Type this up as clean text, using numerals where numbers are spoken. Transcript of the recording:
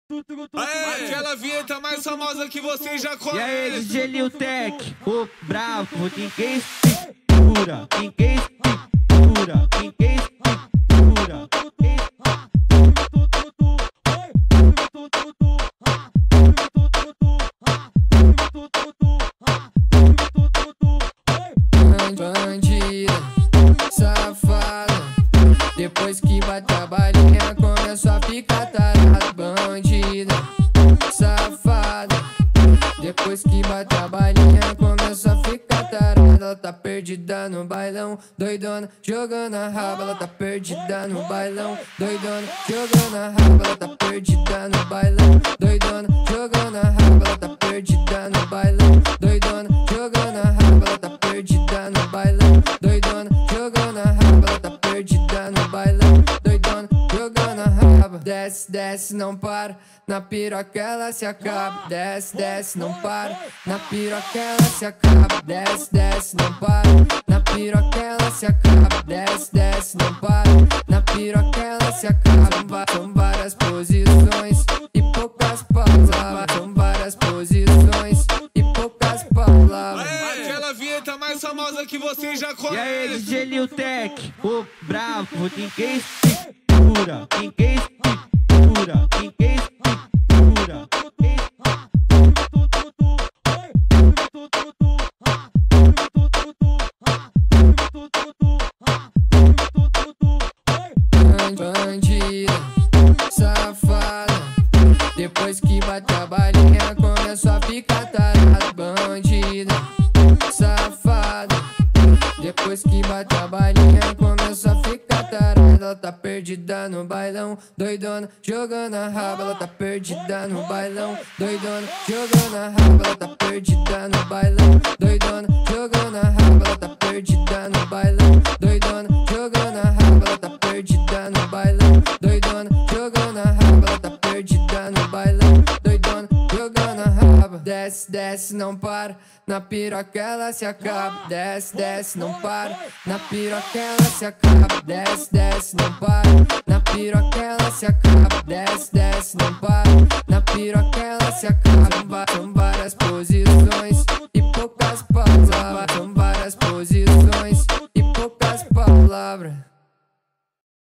Aquela vinheta mais famosa que vocês já conhecem. E aí, DJ Lil Tech, o bravo, ninguém segura, ninguém segura, ninguém segura. Bandida, safada, depois que bate a balinha começou a ficar tarada. Bandida, safada, depois que bate a balinha começou a ficar tarada. Ela tá perdida no bailão, doidona, jogando a raba. Ela tá perdida no bailão, doidona, jogando a raba. Ela tá perdida no bailão, doidona, jogando a raba. Ela tá perdida no bailão, doidona, jogando a raba. Ela tá perdida no bailão, doidona, jogando a raba. Ela tá perdida no bailão, doidona, jogando a raba. Desce, desce, não para, na piroca ela se acaba. Desce, desce, não para, na piroca ela se acaba. Desce, desce, não para, na piroca ela se acaba. Desce, desce, não para, na piroca ela se acaba. São várias posições e poucas palavras. São várias posições e poucas palavras. Aquela vinheta mais famosa que vocês já E aí, conhecem. DJ Lil Tech, o bravo, ninguém segura, ninguém segura, ninguém segura. Bandida, safada, depois que bate a balinha começou a ficar tarada. Bandida, safada, depois que bate a balinha começou a ficar tarada. Ela tá perdida no bailão, doidona, jogando a raba. Ela tá perdida no bailão, doidona, jogando a raba. Ela tá perdida no bailão, doidona, jogando a raba. Ela tá perdida no bailão, doidona, jogando a raba. Ela tá perdida no bailão, doidona, jogando a raba. Ela tá perdida no bailão, doidona, jogando a raba. Desce, desce, não para, na piroca ela se acaba. Desce, desce, não para, na piroca ela se acaba. Desce, desce, não para, na piroca ela se acaba. Desce, desce, não para, na piroca ela se acaba. São